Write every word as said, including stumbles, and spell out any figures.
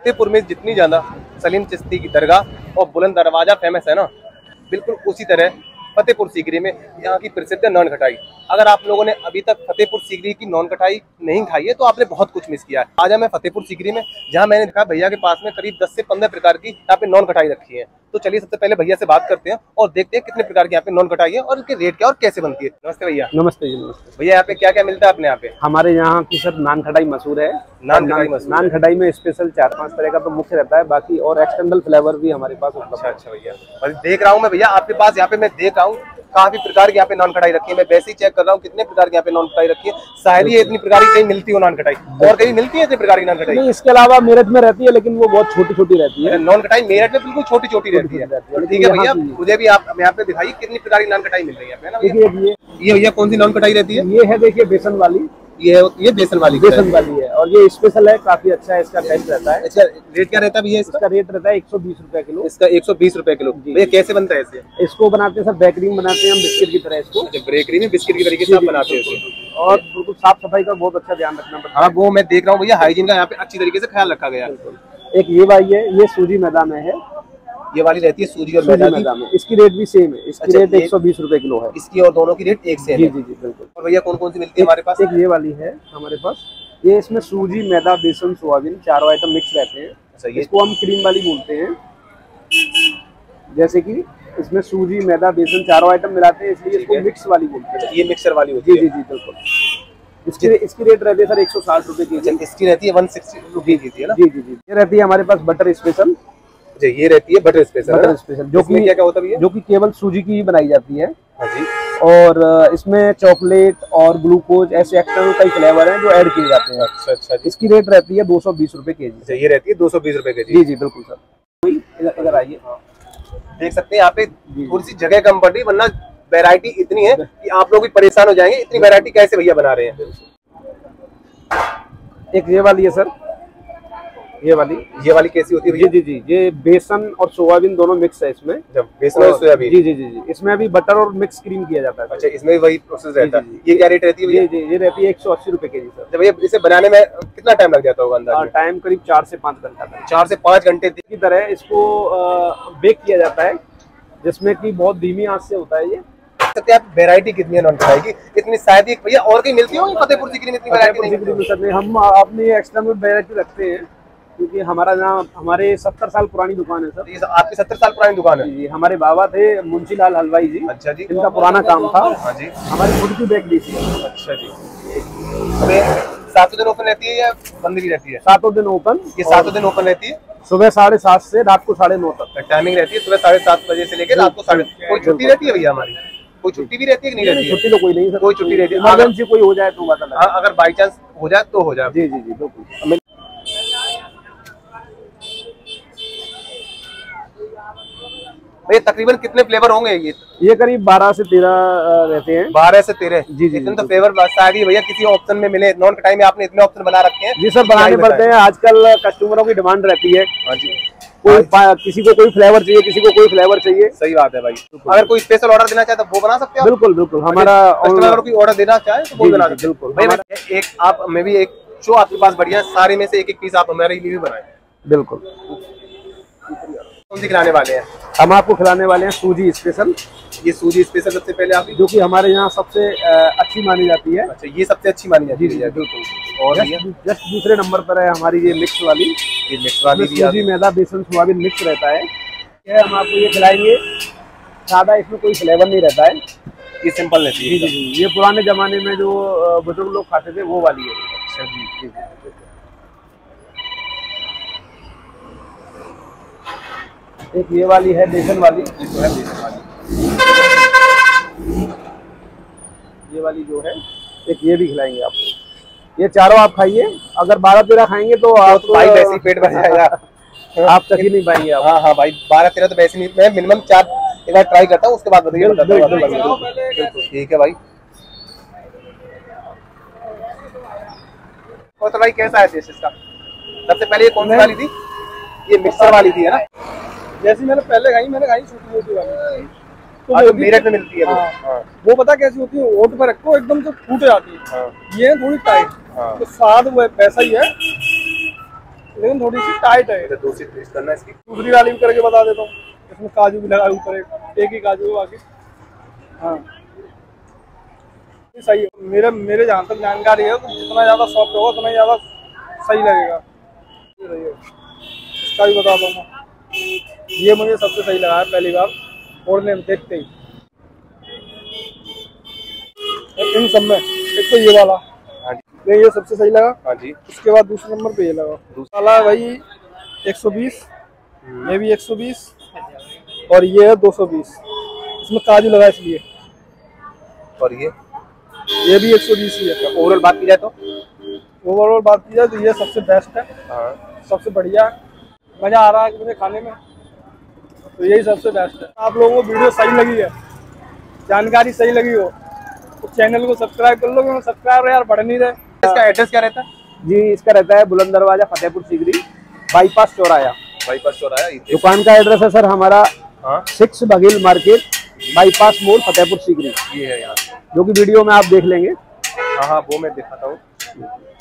फतेहपुर में जितनी ज्यादा सलीम चिश्ती की दरगाह और बुलंद दरवाजा फेमस है ना, बिल्कुल उसी तरह फतेहपुर सीकरी में यहाँ की प्रसिद्ध नॉन खटाई। अगर आप लोगों ने अभी तक फतेहपुर सीकरी की नॉन खटाई नहीं खाई है तो आपने बहुत कुछ मिस किया है। आज मैं फतेहपुर सीकरी में, जहाँ मैंने देखा भैया के पास में करीब दस से पंद्रह प्रकार की यहाँ पे नॉन खटाई रखी है। तो चलिए सबसे पहले भैया से बात करते हैं और देखते हैं कितने प्रकार की यहाँ पे नॉन खटाई है और उनके रेट क्या और कैसे बनती है। नमस्ते भैया। नमस्ते जी। नमस्ते भैया। यहाँ पे क्या क्या मिलता है अपने यहाँ पे? हमारे यहाँ की सर नान खटाई मशहूर है। नान खटाई मशहूर नान खटाई में स्पेशल चार पांच तरह का तो मुख्य रहता है, बाकी और एक्सटर्नल फ्लेवर भी हमारे पास उपलब्ध है। अच्छा भैया, और देख रहा हूँ मैं भैया आपके पास यहाँ पे मैं देख रहा हूँ काफी प्रकार की यहाँ पे नॉन खटाई रखी है। मैं वैसे ही चेक कर रहा हूँ कितने प्रकार की यहाँ पे नॉन खटाई रखी है। शायद ही इतनी प्रकार की कहीं मिलती हो नॉन खटाई, और कहीं मिलती है इतनी प्रकार की नॉन खटाई? नहीं, इसके अलावा मेरठ में रहती है, लेकिन वो बहुत छोटी छोटी रहती है। नॉन खटाई मेरठ में बिल्कुल छोटी छोटी रहती है। ठीक है भैया, मुझे भी आप यहाँ पे दिखाइए कितनी प्रकार की नॉन खटाई मिल रही है। देखिए ये भैया कौन सी नॉन खटाई रहती है? ये है देखिए बेसन वाली, ये ये बेसन वाली बेसन वाली है और ये स्पेशल है, काफी अच्छा है, इसका टेस्ट रहता है। अच्छा, रेट क्या रहता है भैया इसका? इसका रेट रहता है एक सौ बीस रुपए किलो। इसका एक सौ बीस रुपए किलो। भैया कैसे बनता है इसे? इसको बनाते हैं सर बेकरी में बनाते हैं हम, बिस्किट की तरह इसको। बेकरी में बिस्किट की तरीके से आप बनाते हैं और बिल्कुल साफ सफाई का बहुत अच्छा ध्यान रखना पड़ता है। हाँ, वो मैं देख रहा हूँ भैया, हाइजीन का यहाँ पे अच्छी तरीके से ख्याल रखा गया है। एक ये वाली है, ये सूजी मैदा में है। ये वाली रहती है सूजी और मैदा में, इसकी रेट भी सेम है। इसकी अच्छा, रेट एक सौ बीस रुपए किलो है। इसकी और दोनों की रेट एक से है। जी जी जी बिल्कुल। और भैया कौन कौन सी मिलती है हमारे पास? एक ये वाली है हमारे पास, ये इसमें सूजी मैदा बेसन सोयाबीन चारों आइटम मिक्स रहते हैं। अच्छा, ये इसको हम क्रीम वाली बोलते हैं। जैसे कि इसमें सूजी मैदा बेसन चारों आइटम मिलाते हैं, इसलिए इसको मिक्स वाली बोलते हैं। ये मिक्सर वाली होती है। जी जी जी बिल्कुल। इसकी इसकी रेट रहती है सर एक सौ साठ रुपए की। इसकी रहती है वन सिक्सटी रुपीज की है ना? जी जी जी। ये रहती है हमारे पास बटर स्पेशल। ये रहती है बटर स्पेशल। बटर स्पेशल जो कि क्या क्या होता है? जो कि केवल सूजी की ही बनाई जाती है। हाँ जी। और इसमें चॉकलेट और ग्लूकोज ऐसे एक्सटर्नल कई फ्लेवर हैं जो ऐड किए जाते हैं। अच्छा अच्छा। इसकी रेट रहती है दो सौ बीस रुपए के जी। ये रहती है दो सौ बीस रुपए के जी। जी जी बिल्कुल सर। इधर आइए, देख सकते हैं यहाँ पे थोड़ी सी जगह कम पड़ रही, वरना वैरायटी इतनी है कि आप लोग भी परेशान हो जाएंगे। इतनी वैरायटी कैसे भैया बना रहे हैं? एक ये वाली है सर, ये वाली ये वाली कैसी होती है? जी जी जी ये बेसन और सोयाबीन दोनों मिक्स है इसमें। जब बेसन और सोयाबीन? जी जी जी जी इसमें अभी बटर और मिक्स क्रीम किया जाता है। अच्छा, इसमें भी वही प्रोसेस रहता है। ये क्या रेट रहती है भैया? जी ये रहती है एक सौ अस्सी रुपए के जी सर। जब भैया इसे बनाने में कितना टाइम लग जाता होगा अंदाज़? टाइम करीब चार से पाँच घंटा तक। चार से पाँच घंटे की तरह इसको बेक किया जाता है, जिसमें कि बहुत धीमी आंच से होता है। ये आप वैरायटी कितनी है नॉन खटाई की? इतनी शायद ही भैया और कहीं मिलती होगी फतेहपुर सीकरी में? इतनी वैरायटी नहीं। हम अपनी एक्सटर्नल वैरायटी रखते हैं क्योंकि हमारा यहाँ हमारे सत्तर साल पुरानी दुकान है सर। ये आपकी सत्तर साल पुरानी दुकान है? जी, हमारे बाबा थे मुंशी लाल हलवाई जी। अच्छा जी। इनका पुराना काम था। हाँ जी। हमारी खुद की बेकरी थी। अच्छा जी। सातों दिन ओपन रहती है या बंद भी रहती है? सातों दिन ओपन। ये सातों दिन ओपन रहती है? सुबह साढ़े सात से रात को साढ़े नौ तक टाइमिंग रहती है। सुबह साढ़े सात बजे से लेकर रात को साढ़े। कोई छुट्टी रहती है भैया हमारी? कोई छुट्टी भी रहती है कि नहीं रहती है? छुट्टी तो कोई नहीं सर। कोई छुट्टी रहती है? इमरजेंसी कोई हो जाए तो बात अलग है। हाँ, अगर बाई चांस हो जाए तो हो जाए। जी जी जी बिल्कुल। भैया तकरीबन कितने फ्लेवर होंगे ये? ये करीब बारह से तेरह रहते हैं। बारह से तेरह? जी जी। इतने तो फ्लेवर शायद ही भैया किसी ऑप्शन में मिले। नॉन खटाई में आपने इतने ऑप्शन बना रखे हैं। जी सर, बनाने पड़ते हैं, आजकल कस्टमरों की डिमांड रहती है। हाँ जी। कोई किसी को कोई फ्लेवर चाहिए, किसी को कोई फ्लेवर चाहिए। सही बात है भाई। अगर कोई स्पेशल ऑर्डर देना चाहे तो वो बना सकते हैं? बिल्कुल बिल्कुल। हमारा कस्टमर कोई ऑर्डर देना चाहे तो वो बना सकते हैं। बिल्कुल। भाई एक आप मैं भी एक जो आपके पास बढ़िया सारे में से एक एक पीस आप हमारे लिए भी बनाए। बिल्कुल। कौन सी खिलाने वाले हैं? हम आपको खिलाने वाले हैं सूजी स्पेशल। ये सूजी स्पेशल सबसे पहले आप, जो कि हमारे यहाँ सबसे अच्छी मानी जाती है। अच्छा, ये सबसे अच्छी मानी जाती है? बिल्कुल। और जस्ट दूसरे नंबर पर है हमारी ये मिक्स वाली। ये मिक्स वाली सूजी मैदा बेसन सोयाबीन मिक्स रहता है। ये हम आपको ये खिलाएंगे सादा, इसमें कोई फ्लेवर नहीं रहता है। ये सिंपल रहती है? जी जी। ये पुराने जमाने में जो बुजुर्ग लोग खाते थे वो वाली है। अच्छा जी जी। एक ये वाली है बेसन वाली। ये वाली जो है, एक ये भी खिलाएंगे आपको। ये चारों आप खाइए, अगर बारह तेरह खाएंगे तो आप तो भाई वैसे ही पेट भर जाएगा। आप चख ही नहीं पाएंगे आप। हाँ हाँ भाई, बारह तेरह तो वैसे नहीं। मैं मिनिमम चार एक बार ट्राई करता हूँ, उसके बाद बताइए। ठीक है भाई। और तो भाई कैसा है टेस्ट इसका? सबसे पहले ये कौन सी वाली थी? ये मिक्सर वाली थी है ना? जैसी मैंने पहले खाई, मैंने खाई छोटी छोटी वाली। तो वो मेरठ में मिलती है। हाँ, हाँ। वो पता कैसी होती है, ओट पर रखो एकदम से फूट जाती है। हाँ। ये थोड़ी टाइट। हाँ। तो स्वाद वो वैसा ही है। लेकिन थोड़ी सी टाइट है। तो दूसरी ट्विस्ट करना इसकी। दूसरी वाली भी करके बता देता हूँ, इसमें काजू भी लगा ऊपर, एक एक ही काजू है बाकी। हाँ सही है। मेरे मेरे जहाँ तक जानकारी है, जितना ज़्यादा सॉफ्ट होगा उतना ज़्यादा सही लगेगा। इसका भी बताता हूँ, ये मुझे सबसे सही लगा है पहली बार फोड़ने में देखते ही। इन सब में एक तो ये वाला, हाँ जी, ये सबसे सही लगा। हाँ जी। उसके बाद दूसरे नंबर पे ये लगा, दूसरा वाला भाई एक सौ बीस, ये भी एक सौ बीस और ये है दो सौ बीस। इसमें काजू लगा इसलिए। और ये ये भी एक सौ बीस ही है। ओवरऑल बात की जाए तो ओवरऑल बात की जाए तो ये सबसे बेस्ट है, हाँ, सबसे बढ़िया है। मज़ा आ रहा है मुझे खाने में, तो यही सबसे बेस्ट है। आप लोगों को वीडियो सही लगी है, जानकारी सही लगी हो तो चैनल को सब्सक्राइब कर लो, क्योंकि सब्सक्राइबर यार बढ़ नहीं रहे। इसका एड्रेस क्या रहता है? जी इसका रहता है बुलंद दरवाजा, फतेहपुर सीकरी, बाईपास चौराया। बाईपास चौराया। दुकान का एड्रेस है सर हमारा हाँ, सिक्स बघेल मार्केट, बाईपास मोड़, फतेहपुर सीकरी। ये है यहाँ, जो कि वीडियो में आप देख लेंगे। हाँ हाँ वो मैं दिखाता हूँ।